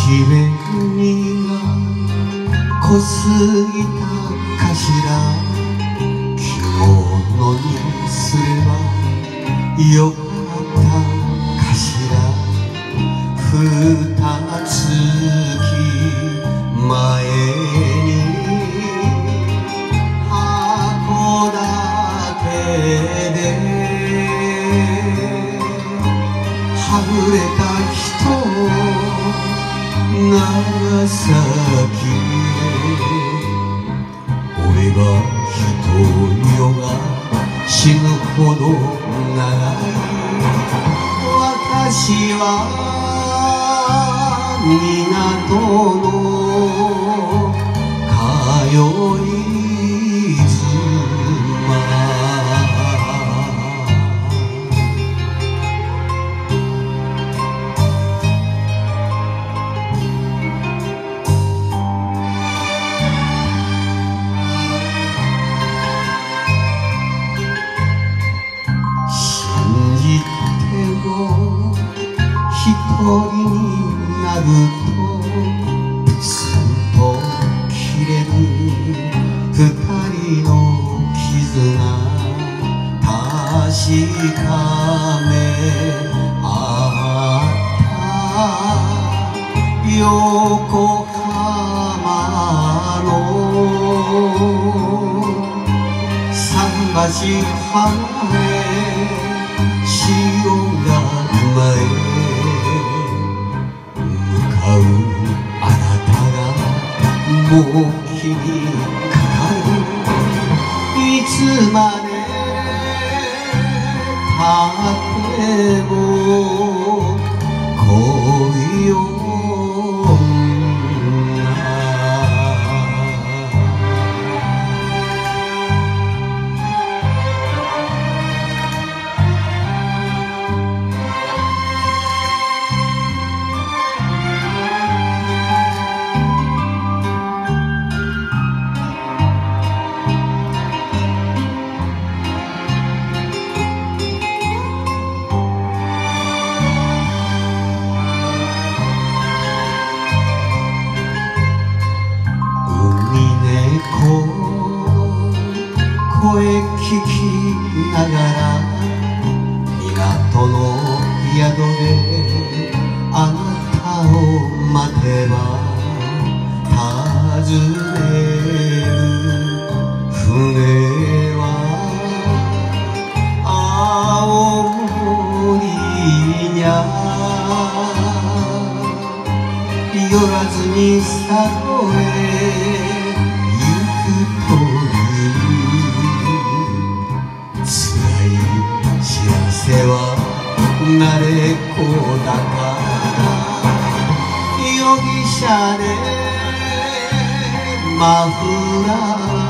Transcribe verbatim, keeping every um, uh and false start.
姫君が濃すぎたかしら。着物にすればよかったかしら。二月前に函館ではぐれた人長崎へ。俺が人よが死ぬほど長い。私は港の通い妻。信じても一人になるとプスンと切れる二人の絆。確かめあった横浜の桟橋離れ潮が前向かうあなたがもう気にかかる。いつまでたっても恋よ声聞きながら港の宿であなたを待てば訪ねる船は青森にゃ寄らずに佐渡へ行くという幸せは慣れっこだから容疑者でマフラー